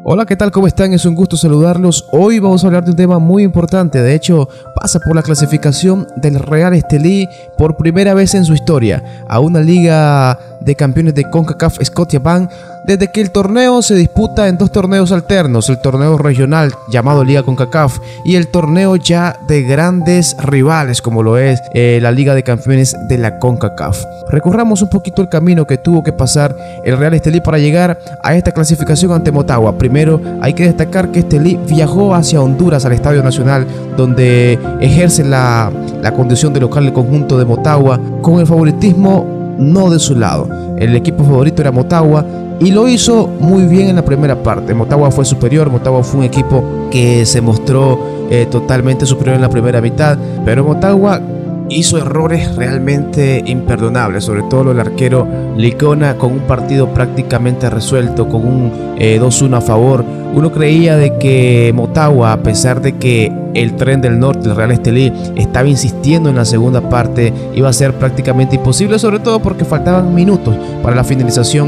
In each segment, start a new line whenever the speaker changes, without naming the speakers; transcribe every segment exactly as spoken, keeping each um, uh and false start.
Hola, ¿qué tal? ¿Cómo están? Es un gusto saludarlos. Hoy vamos a hablar de un tema muy importante. De hecho, pasa por la clasificación del Real Estelí por primera vez en su historia a una liga de campeones de CONCACAF Scotiabank desde que el torneo se disputa en dos torneos alternos, el torneo regional llamado Liga CONCACAF y el torneo ya de grandes rivales como lo es eh, la Liga de Campeones de la CONCACAF. Recorramos un poquito el camino que tuvo que pasar el Real Estelí para llegar a esta clasificación ante Motagua. Primero hay que destacar que Estelí viajó hacia Honduras al Estadio Nacional, donde ejerce la, la condición de local del conjunto de Motagua, con el favoritismo no de su lado. El equipo favorito era Motagua y lo hizo muy bien en la primera parte. Motagua fue superior, Motagua fue un equipo que se mostró eh, totalmente superior en la primera mitad, pero Motagua hizo errores realmente imperdonables, sobre todo el arquero Licona, con un partido prácticamente resuelto, con un eh, dos uno a favor. Uno creía de que Motagua, a pesar de que el Tren del Norte, el Real Estelí, estaba insistiendo en la segunda parte, iba a ser prácticamente imposible, sobre todo porque faltaban minutos para la finalización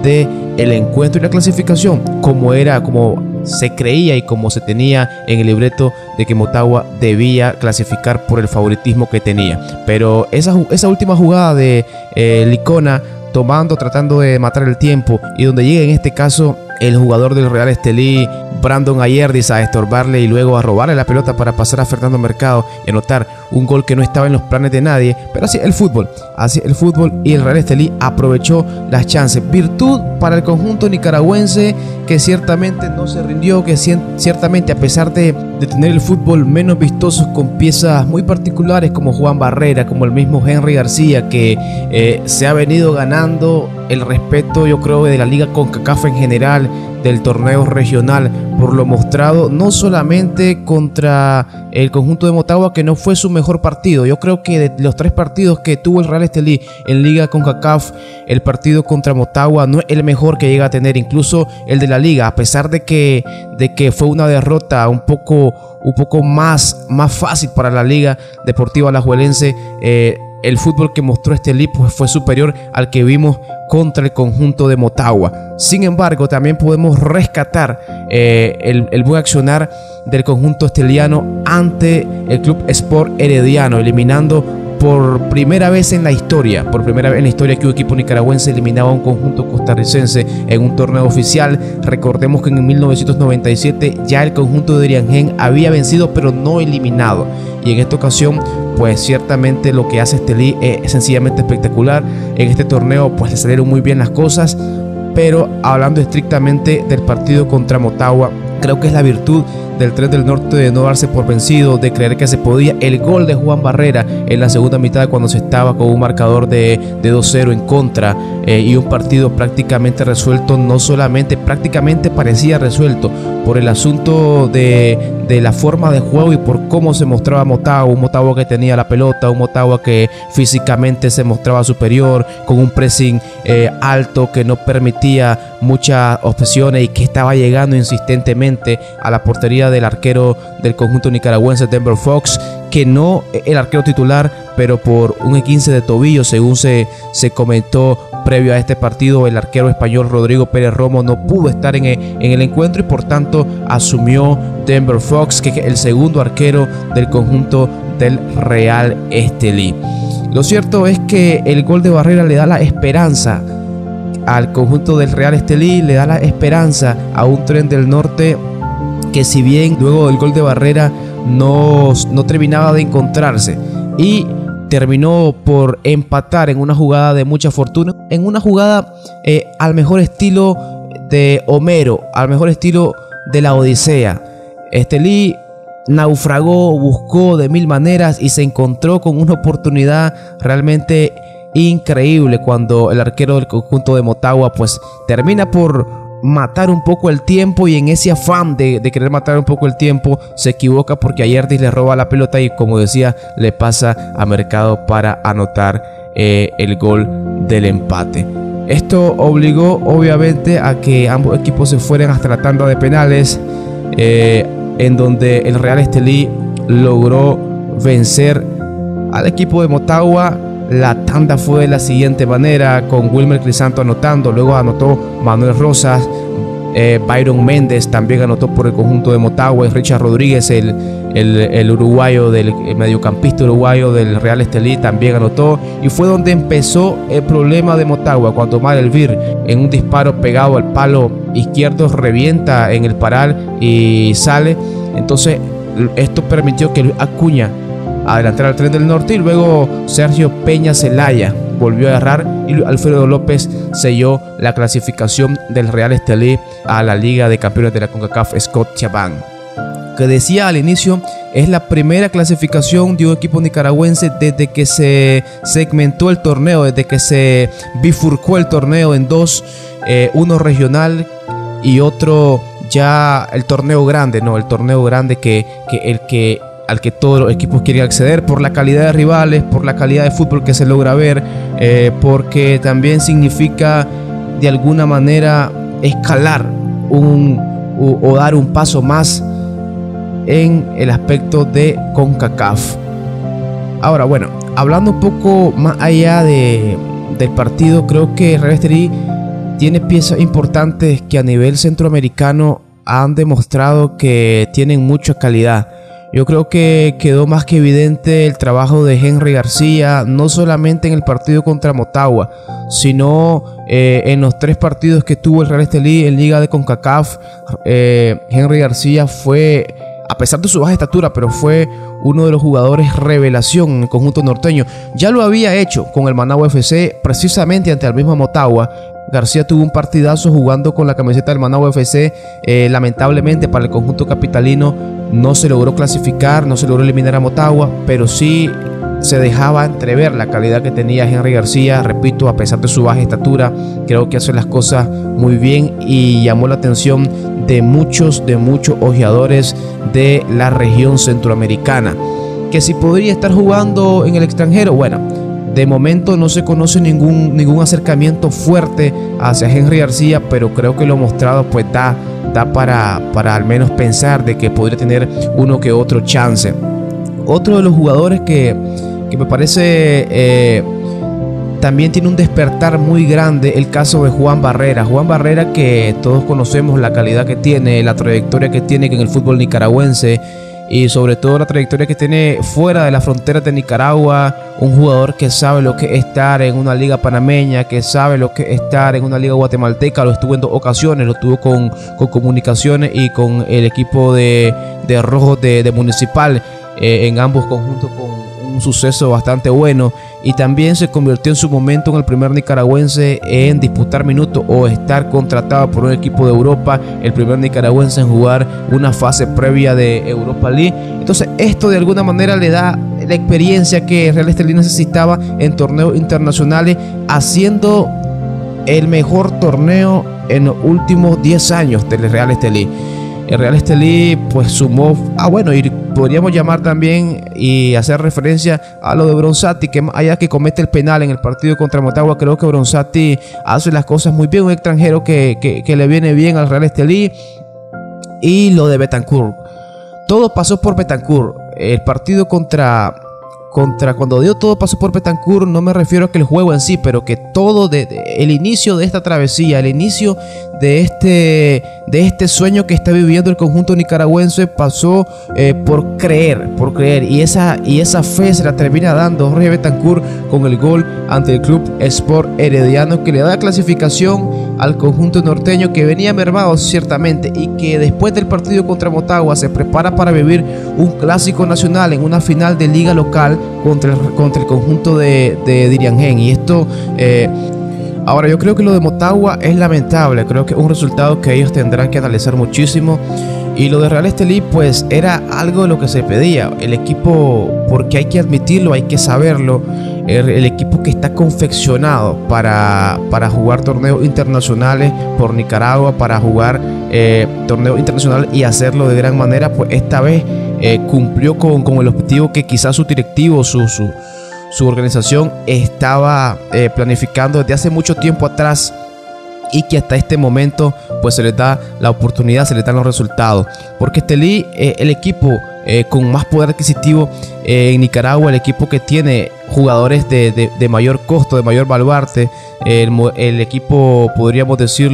del encuentro y la clasificación, como era, como se creía y como se tenía en el libreto de que Motagua debía clasificar por el favoritismo que tenía. Pero esa, esa última jugada de eh, Licona, tomando, tratando de matar el tiempo, y donde llega en este caso el jugador del Real Estelí, Brandon Ayerdis, a estorbarle y luego a robarle la pelota para pasar a Fernando Mercado y anotar un gol que no estaba en los planes de nadie. Pero así el fútbol, así el fútbol y el Real Estelí aprovechó las chances. Virtud para el conjunto nicaragüense, que ciertamente no se rindió, que ciertamente a pesar de, de tener el fútbol menos vistoso, con piezas muy particulares como Juan Barrera, como el mismo Henry García, que eh, se ha venido ganando el respeto, yo creo, de la Liga CONCACAF en general, del torneo regional, por lo mostrado no solamente contra el conjunto de Motagua, que no fue su mejor partido. Yo creo que de los tres partidos que tuvo el Real Estelí en Liga CONCACAF, el partido contra Motagua no es el mejor que llega a tener, incluso el de la Liga, a pesar de que, de que fue una derrota un poco, un poco más, más fácil para la Liga Deportiva Alajuelense. eh, El fútbol que mostró Estelí pues fue superior al que vimos contra el conjunto de Motagua. Sin embargo, también podemos rescatar eh, el, el buen accionar del conjunto esteliano ante el Club Sport Herediano, eliminando por primera vez en la historia, por primera vez en la historia que un equipo nicaragüense eliminaba a un conjunto costarricense en un torneo oficial. Recordemos que en mil novecientos noventa y siete ya el conjunto de Diriangén había vencido, pero no eliminado. Y en esta ocasión, pues ciertamente lo que hace Estelí es sencillamente espectacular. En este torneo pues le salieron muy bien las cosas, pero hablando estrictamente del partido contra Motagua, creo que es la virtud del Tren del Norte de no darse por vencido, de creer que se podía. El gol de Juan Barrera en la segunda mitad, cuando se estaba con un marcador de, de dos cero en contra eh, y un partido prácticamente resuelto, no solamente, prácticamente parecía resuelto por el asunto de, de la forma de juego y por cómo se mostraba Motagua, un Motagua que tenía la pelota, un Motagua que físicamente se mostraba superior, con un pressing eh, alto que no permitía muchas opciones y que estaba llegando insistentemente a la portería del arquero del conjunto nicaragüense, Denver Fox, que no el arquero titular, pero por un esguince de tobillo, según se, se comentó previo a este partido, el arquero español Rodrigo Pérez Romo no pudo estar en el, en el encuentro y por tanto asumió Denver Fox, que es el segundo arquero del conjunto del Real Estelí. Lo cierto es que el gol de Barrera le da la esperanza al conjunto del Real Estelí, le da la esperanza a un Tren del Norte que, si bien luego del gol de Barrera no, no terminaba de encontrarse y terminó por empatar en una jugada de mucha fortuna, en una jugada eh, al mejor estilo de Homero, al mejor estilo de la Odisea. Estelí naufragó, buscó de mil maneras y se encontró con una oportunidad realmente increíble cuando el arquero del conjunto de Motagua pues termina por matar un poco el tiempo, y en ese afán de, de querer matar un poco el tiempo se equivoca porque Ayerdis le roba la pelota y, como decía, le pasa a Mercado para anotar eh, el gol del empate. Esto obligó obviamente a que ambos equipos se fueran hasta la tanda de penales, eh, en donde el Real Estelí logró vencer al equipo de Motagua. La tanda fue de la siguiente manera, con Wilmer Crisanto anotando, luego anotó Manuel Rosas, eh, Byron Méndez también anotó por el conjunto de Motagua, y Richard Rodríguez, el, el, el uruguayo, del el mediocampista uruguayo del Real Estelí, también anotó, y fue donde empezó el problema de Motagua, cuando Omar Elvir, en un disparo pegado al palo izquierdo, revienta en el paral y sale. Entonces esto permitió que Luis Acuña adelantar al Tren del Norte, y luego Sergio Peña Celaya volvió a errar y Alfredo López selló la clasificación del Real Estelí a la Liga de Campeones de la CONCACAF Scotiabank. Que decía al inicio, es la primera clasificación de un equipo nicaragüense desde que se segmentó el torneo, desde que se bifurcó el torneo en dos, eh, uno regional y otro ya el torneo grande, no, el torneo grande que, que el que al que todos los equipos quieren acceder por la calidad de rivales, por la calidad de fútbol que se logra ver, eh, porque también significa de alguna manera escalar un, o, o dar un paso más en el aspecto de CONCACAF. Ahora, bueno, hablando un poco más allá de, del partido, creo que Real Estelí tiene piezas importantes que a nivel centroamericano han demostrado que tienen mucha calidad. Yo creo que quedó más que evidente el trabajo de Henry García, no solamente en el partido contra Motagua, sino eh, en los tres partidos que tuvo el Real Estelí en Liga de CONCACAF. eh, Henry García fue, a pesar de su baja estatura, pero fue uno de los jugadores revelación en el conjunto norteño. Ya lo había hecho con el Managua F C, precisamente ante el mismo Motagua. García tuvo un partidazo jugando con la camiseta del Managua F C. Eh, lamentablemente para el conjunto capitalino no se logró clasificar, no se logró eliminar a Motagua, pero sí se dejaba entrever la calidad que tenía Henry García. Repito, a pesar de su baja estatura, creo que hace las cosas muy bien y llamó la atención de muchos, de muchos ojeadores de la región centroamericana. Que si podría estar jugando en el extranjero, bueno, de momento no se conoce ningún, ningún acercamiento fuerte hacia Henry García, pero creo que lo mostrado pues da, da para, para al menos pensar de que podría tener uno que otro chance. Otro de los jugadores que, que me parece eh, también tiene un despertar muy grande, el caso de Juan Barrera. Juan Barrera, que todos conocemos la calidad que tiene, la trayectoria que tiene en el fútbol nicaragüense, y sobre todo la trayectoria que tiene fuera de las fronteras de Nicaragua. Un jugador que sabe lo que es estar en una liga panameña, que sabe lo que es estar en una liga guatemalteca. Lo estuvo en dos ocasiones, lo tuvo con, con Comunicaciones y con el equipo de, de Rojos de, de Municipal, eh, en ambos conjuntos con un suceso bastante bueno, y también se convirtió en su momento en el primer nicaragüense en disputar minutos o estar contratado por un equipo de Europa, el primer nicaragüense en jugar una fase previa de Europa League. Entonces esto de alguna manera le da la experiencia que Real Estelí necesitaba en torneos internacionales, haciendo el mejor torneo en los últimos diez años del Real Estelí. El Real Estelí pues sumó, ah bueno, y podríamos llamar también y hacer referencia a lo de Bronzatti, que más allá que comete el penal en el partido contra Motagua, creo que Bronzatti hace las cosas muy bien, un extranjero que, que, que le viene bien al Real Estelí. Y lo de Betancourt, todo pasó por Betancourt. El partido contra... Contra, cuando digo todo pasó por Betancourt, no me refiero a que el juego en sí, pero que todo de, de, el inicio de esta travesía, el inicio de este, de este sueño que está viviendo el conjunto nicaragüense pasó eh, por creer, por creer, y esa, y esa fe se la termina dando Jorge Betancourt con el gol ante el Club Sport Herediano, que le da la clasificación al conjunto norteño, que venía mermado ciertamente, y que después del partido contra Motagua se prepara para vivir un clásico nacional en una final de liga local contra el, contra el conjunto de, de Diriangén. Y esto eh, ahora yo creo que lo de Motagua es lamentable, creo que es un resultado que ellos tendrán que analizar muchísimo. Y lo de Real Estelí pues era algo de lo que se pedía el equipo, porque hay que admitirlo, hay que saberlo, el, el equipo que está confeccionado para, para jugar torneos internacionales por Nicaragua, para jugar eh, torneos internacionales y hacerlo de gran manera, pues esta vez eh, cumplió con, con el objetivo que quizás su directivo, su, su, su organización estaba eh, planificando desde hace mucho tiempo atrás, y que hasta este momento pues se les da la oportunidad, se les dan los resultados. Porque Estelí, eh, el equipo eh, con más poder adquisitivo eh, en Nicaragua, el equipo que tiene jugadores de, de, de mayor costo, de mayor baluarte, el, el equipo, podríamos decirlo,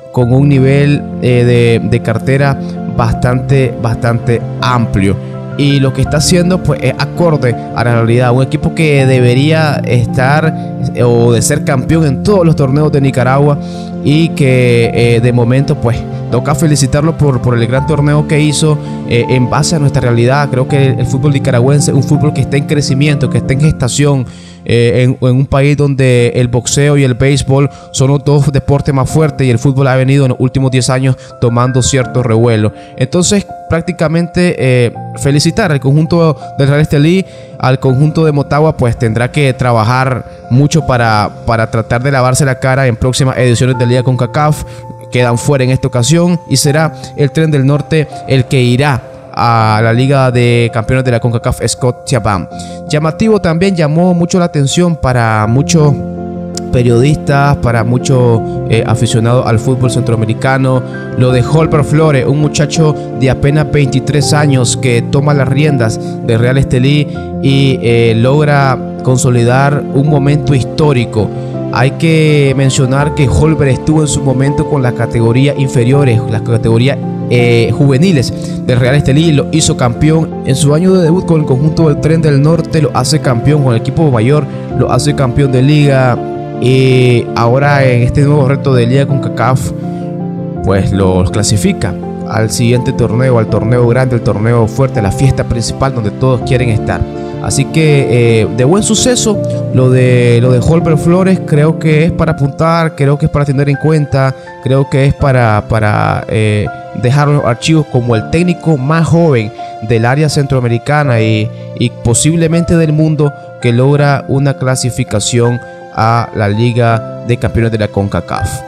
con un nivel eh, de, de cartera bastante, bastante amplio. Y lo que está haciendo pues es acorde a la realidad. Un equipo que debería estar eh, o de ser campeón en todos los torneos de Nicaragua, y que eh, de momento pues toca felicitarlo por, por el gran torneo que hizo eh, en base a nuestra realidad. Creo que el, el fútbol nicaragüense es un fútbol que está en crecimiento, que está en gestación, eh, en, en un país donde el boxeo y el béisbol son los dos deportes más fuertes, y el fútbol ha venido en los últimos diez años tomando cierto revuelo. Entonces prácticamente eh, felicitar al conjunto del Real Estelí, al conjunto de Motagua, pues tendrá que trabajar mucho para, para tratar de lavarse la cara en próximas ediciones de Liga CONCACAF. Quedan fuera en esta ocasión y será el Tren del Norte el que irá a la Liga de Campeones de la CONCACAF Scotiabank. Llamativo también, llamó mucho la atención para muchos periodistas, para muchos eh, aficionados al fútbol centroamericano, lo de Holber Flores, un muchacho de apenas veintitrés años que toma las riendas del Real Estelí y eh, logra consolidar un momento histórico. Hay que mencionar que Holber estuvo en su momento con las categorías inferiores, las categorías eh, juveniles del Real Estelí, lo hizo campeón en su año de debut con el conjunto del Tren del Norte, lo hace campeón con el equipo mayor, lo hace campeón de liga, y ahora en este nuevo reto de Liga CONCACAF pues los clasifica al siguiente torneo, al torneo grande, el torneo fuerte, la fiesta principal donde todos quieren estar. Así que eh, de buen suceso lo de lo de Holber Flores. Creo que es para apuntar, creo que es para tener en cuenta, creo que es para, para eh, dejar los archivos como el técnico más joven del área centroamericana y, y posiblemente del mundo que logra una clasificación a la Liga de Campeones de la CONCACAF.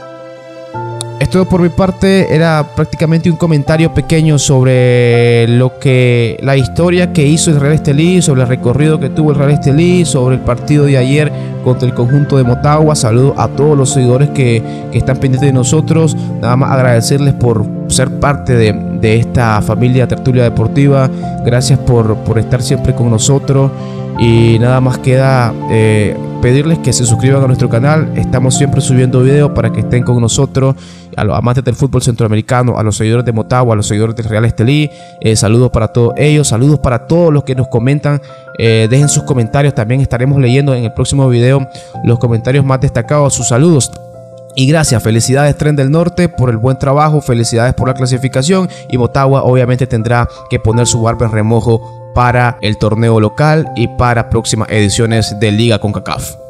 Esto por mi parte era prácticamente un comentario pequeño sobre lo que la historia que hizo el Real Estelí, sobre el recorrido que tuvo el Real Estelí, sobre el partido de ayer contra el conjunto de Motagua. Saludos a todos los seguidores que, que están pendientes de nosotros. Nada más agradecerles por ser parte de, de esta familia Tertulia Deportiva. Gracias por, por estar siempre con nosotros. Y nada más queda eh, pedirles que se suscriban a nuestro canal. Estamos siempre subiendo videos para que estén con nosotros. A los amantes del fútbol centroamericano, a los seguidores de Motagua, a los seguidores del Real Estelí, eh, saludos para todos ellos, saludos para todos los que nos comentan. Eh, dejen sus comentarios, también estaremos leyendo en el próximo video los comentarios más destacados, sus saludos. Y gracias, felicidades Tren del Norte por el buen trabajo, felicidades por la clasificación, y Motagua obviamente tendrá que poner su barba en remojo para el torneo local y para próximas ediciones de Liga CONCACAF.